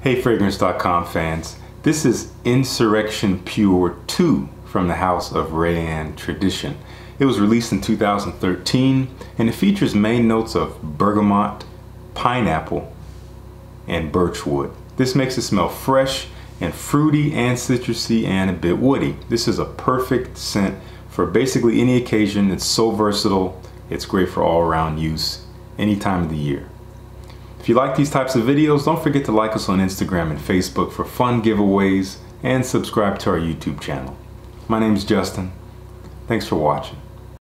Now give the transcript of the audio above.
Hey FragranceNet.com fans, this is Insurrection Pure 2 from the house of Reyane tradition. It was released in 2013 and it features main notes of bergamot, pineapple, and birch wood. This makes it smell fresh and fruity and citrusy and a bit woody. This is a perfect scent for basically any occasion. It's so versatile, it's great for all-around use any time of the year. If you like these types of videos, don't forget to like us on Instagram and Facebook for fun giveaways and subscribe to our YouTube channel. My name is Justin. Thanks for watching.